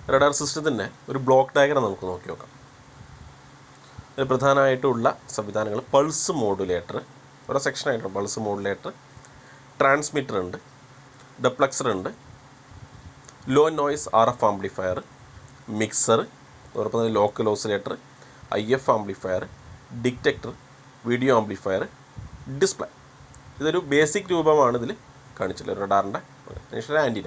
Radar സിസ്റ്റത്തിൻ്റെ ഒരു block diagram നമുക്ക് നോക്കി നോക്കാം. ഇതിൽ പ്രധാനമായിട്ടുള്ള സംവിധാനങ്ങൾ പൾസ് മോഡുലേറ്റർ, ഓരോ സെക്ഷനായിട്ടുണ്ട്. പൾസ് മോഡുലേറ്റർ, ട്രാൻസ്മിറ്റർ ഉണ്ട്, ഡെപ്ലക്സർ ഉണ്ട്, low noise RF amplifier, mixer, അതോടൊപ്പം തന്നെ local oscillator, IF amplifier, detector, video amplifier, display. ഇതൊരു ബേസിക് രൂപമാണ് ഇതിൽ കാണിച്ചിട്ടുള്ളത് റഡാറിൻ്റെ ആൻറ്റിന.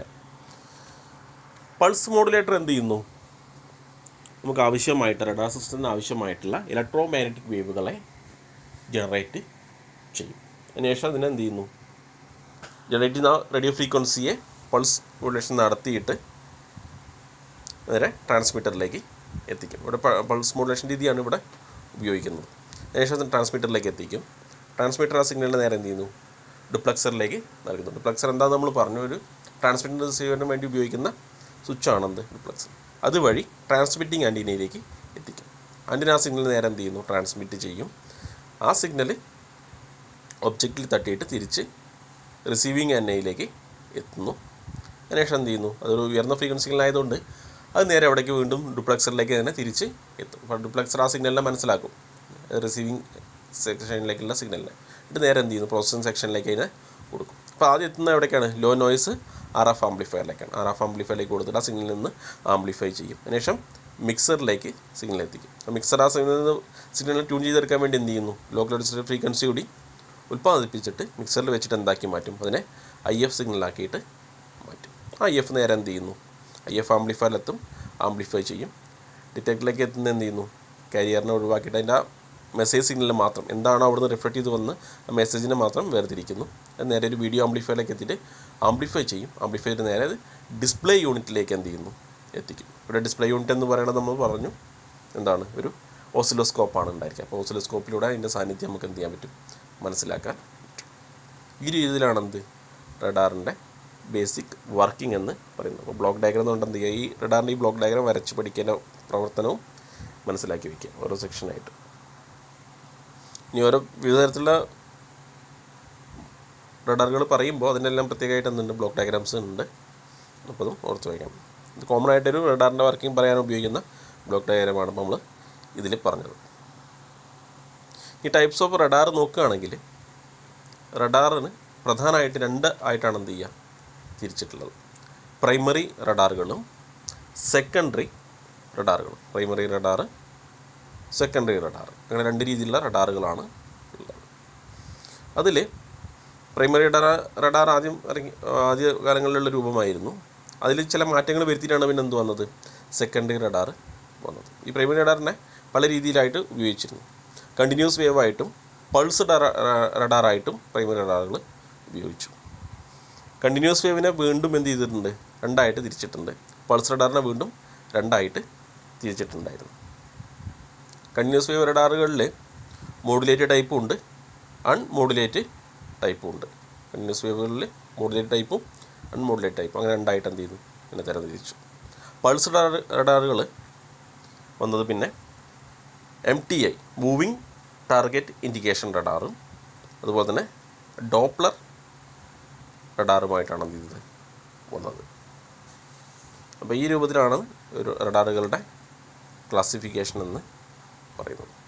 പൾസ് മോഡുലേറ്റർ എന്ത് ചെയ്യുന്നു? നമുക്ക് ആവശ്യമായിട്ട് റഡാർ സിസ്റ്റത്തിന് ആവശ്യമായിട്ടുള്ള ഇലക്ട്രോ മാഗ്നറ്റിക് വേവുകളെ ജനറേറ്റ് ചെയ്യും. അതിനുശേഷം അതിനെ എന്ത് ചെയ്യുന്നു? ജനറേറ്റ് ചെയ്യുന്ന റേഡിയോ ഫ്രീക്വൻസിയെ പൾസ് മോഡുലേഷൻ നടത്തിയിട്ട് നേരെ ട്രാൻസ്മിറ്ററിലേക്ക് എത്തിക്കും. ഇവിടെ പൾസ് മോഡുലേഷൻ രീതിയാണ് ഇവിടെ ഉപയോഗിക്കുന്നത്. അതിനുശേഷം ട്രാൻസ്മിറ്ററിലേക്ക് എത്തിക്കും. ട്രാൻസ്മിറ്റർ ആ സിഗ്നലിന് നേരെ എന്ത് ചെയ്യുന്നു? ഡുപ്ലക്സറിലേക്ക് നൽകുന്നു. ഡുപ്ലക്സർ എന്താണെന്ന് നമ്മൾ പറഞ്ഞു, ഒരു ട്രാൻസ്മിറ്റർ റിസീവറിന് വേണ്ടി ഉപയോഗിക്കുന്ന സ്വിച്ചാണെന്ത് ഡുപ്ലക്സർ. അതുവഴി ട്രാൻസ്മിറ്റിംഗ് ആൻറ്റീനയിലേക്ക് എത്തിക്കും. ആൻറ്റീന ആ സിഗ്നൽ നേരെ എന്ത് ചെയ്യുന്നു? ട്രാൻസ്മിറ്റ് ചെയ്യും. ആ സിഗ്നൽ ഒബ്ജക്റ്റിൽ തട്ടിയിട്ട് തിരിച്ച് റിസീവിങ് ആൻറ്റീനയിലേക്ക് എത്തുന്നു. അതിനുശേഷം എന്ത് ചെയ്യുന്നു? അതൊരു ഉയർന്ന ഫ്രീക്വൻസികളായതുകൊണ്ട് അത് നേരെ അവിടേക്ക് വീണ്ടും ഡുപ്ലക്സറിലേക്ക് തന്നെ തിരിച്ച് എത്തും. അപ്പോൾ ഡുപ്ലക്സർ ആ സിഗ്നലിനെ മനസ്സിലാക്കും, റിസീവിങ് സെക്ഷനിലേക്കുള്ള സിഗ്നലിനെ. എന്നിട്ട് നേരെ എന്ത് ചെയ്യുന്നു? പ്രോസസ്സിംഗ് സെക്ഷനിലേക്ക് അതിനെ കൊടുക്കും. അപ്പോൾ ആദ്യം എത്തുന്നത് എവിടേക്കാണ്? ലോ നോയ്സ് RF ആംപ്ലിഫയറിലേക്കാണ്. RF ആംപ്ലിഫയറിലേക്ക് കൊടുത്തിട്ട് ആ സിഗ്നലിൽ നിന്ന് ആംപ്ലിഫൈ ചെയ്യും. അതിനുശേഷം മിക്സറിലേക്ക് സിഗ്നൽ എത്തിക്കും. മിക്സർ ആ സിഗ്നൽ ട്യൂൺ ചെയ്തെടുക്കാൻ വേണ്ടി എന്ത് ചെയ്യുന്നു? ലോക്കൽ ഓസിലേറ്റർ ഫ്രീക്വൻസി കൂടി ഉൽപ്പാദിപ്പിച്ചിട്ട് മിക്സറിൽ വെച്ചിട്ട് എന്താക്കി മാറ്റും? അതിനെ IF സിഗ്നലാക്കിയിട്ട് മാറ്റും. ആ IF നേരെ എന്ത് ചെയ്യുന്നു? IF ആംപ്ലിഫയറിലെത്തും, ആംപ്ലിഫൈ ചെയ്യും. ഡിറ്റക്ടറിലേക്ക് എത്തുന്നത് എന്ത് ചെയ്യുന്നു? കാരിയറിനെ ഒഴിവാക്കിയിട്ട് അതിൻ്റെ മെസ്സേജ് സിഗ്നലിൽ മാത്രം എന്താണോ അവിടുന്ന് റിഫ്ലക്ട് ചെയ്ത് വന്ന് ആ മെസ്സേജിനെ മാത്രം വേർതിരിക്കുന്നു. അത് നേരെ ഒരു വീഡിയോ ആംപ്ലിഫയറിലേക്ക് എത്തിയിട്ട് ആംപ്ലിഫൈ ചെയ്യും. ആംപ്ലിഫൈ ചെയ്ത് നേരെ അത് ഡിസ്പ്ലേ യൂണിറ്റിലേക്ക് എന്ത് ചെയ്യുന്നു? എത്തിക്കും. ഇവിടെ ഡിസ്പ്ലേ യൂണിറ്റ് എന്ന് പറയുന്നത് നമ്മൾ പറഞ്ഞു എന്താണ്? ഒരു ഓസിലോസ്കോപ്പാണ് ഉണ്ടായിരിക്കുക. അപ്പോൾ ഓസിലോസ്കോപ്പിലൂടെ അതിൻ്റെ സാന്നിധ്യം നമുക്ക് എന്ത് ചെയ്യാൻ പറ്റും? മനസ്സിലാക്കാൻ പറ്റും. ഈ രീതിയിലാണ് എന്ത് റഡാറിൻ്റെ ബേസിക് വർക്കിംഗ് എന്ന് പറയുന്നത്. അപ്പോൾ ബ്ലോക്ക് ഡയഗ്രം കൊണ്ട് എന്ത് ചെയ്യുക? ഈ റഡാറിൻ്റെ ഈ ബ്ലോക്ക് ഡയഗ്രം വരച്ച് പഠിക്കേണ്ട പ്രവർത്തനവും മനസ്സിലാക്കി വയ്ക്കുക ഓരോ സെക്ഷനായിട്ട്. ഇനി ഓരോ വിവിധ തരത്തിലുള്ള റഡാറുകൾ പറയുമ്പോൾ അതിനെല്ലാം പ്രത്യേകമായിട്ട് എന്തുണ്ട്? ബ്ലോക്ക് ഡയഗ്രാംസ് ഉണ്ട്. അപ്പോൾ അതും ഓർത്ത് വയ്ക്കാം. ഇത് കോമൺ ആയിട്ടൊരു റഡാറിൻ്റെ വർക്കിംഗ് പറയാൻ ഉപയോഗിക്കുന്ന ബ്ലോക്ക് ഡയഗ്രാമാണ് നമ്മൾ ഇതിൽ പറഞ്ഞത്. ഈ ടൈപ്സ് ഓഫ് റഡാർ നോക്കുകയാണെങ്കിൽ റഡാറിന് പ്രധാനമായിട്ട് രണ്ട് ആയിട്ടാണ് എന്ത് ചെയ്യുക? തിരിച്ചിട്ടുള്ളത്. പ്രൈമറി റഡാറുകളും സെക്കൻഡറി റഡാറുകളും. പ്രൈമറി റഡാർ, സെക്കൻഡറി റഡാർ, അങ്ങനെ രണ്ട് രീതിയിലുള്ള റഡാറുകളാണ് ഉള്ളത്. അതിൽ പ്രൈമറി റഡാർ ആദ്യ കാലങ്ങളിലുള്ള രൂപമായിരുന്നു. അതിൽ ചില മാറ്റങ്ങൾ വരുത്തിയിട്ടാണ് പിന്നെ എന്ത് വന്നത്? സെക്കൻഡറി റഡാർ വന്നത്. ഈ പ്രൈമറി റഡാറിനെ പല രീതിയിലായിട്ട് ഉപയോഗിച്ചിരുന്നു. കണ്ടിന്യൂസ് വേവ് ആയിട്ടും പൾസ് റഡാറായിട്ടും പ്രൈമറി റഡാറുകൾ ഉപയോഗിച്ചു. കണ്ടിന്യൂസ് വേവിനെ വീണ്ടും എന്ത് ചെയ്തിട്ടുണ്ട്? രണ്ടായിട്ട് തിരിച്ചിട്ടുണ്ട്. പൾസ് റഡാറിനെ വീണ്ടും രണ്ടായിട്ട് തിരിച്ചിട്ടുണ്ടായിരുന്നു. കണ്ടിന്യൂസ് വേവ് റഡാറുകളിൽ മോഡുലേറ്റഡ് ടൈപ്പും ഉണ്ട്, അൺമോഡുലേറ്റ് ടൈപ്പും ഉണ്ട്. കണ്ടിന്യൂസ് വേവുകളിൽ മോഡുലേറ്റ് ടൈപ്പും അൺമോഡുലേറ്റ് ടൈപ്പും അങ്ങനെ രണ്ടായിട്ട് എന്ത് ചെയ്തു? പിന്നെ തരംതിരിച്ചു. പൾസ് റഡാറുകൾ വന്നത് പിന്നെ MTI മൂവിങ് ടാർഗറ്റ് ഇൻഡിക്കേഷൻ റഡാറും അതുപോലെ തന്നെ ഡോപ്ലർ റഡാറുമായിട്ടാണ് എന്ത് ചെയ്തത്? വന്നത്. അപ്പോൾ ഈ രൂപത്തിലാണ് ഒരു റഡാറുകളുടെ ക്ലാസിഫിക്കേഷൻ എന്ന് പറയുന്നത്.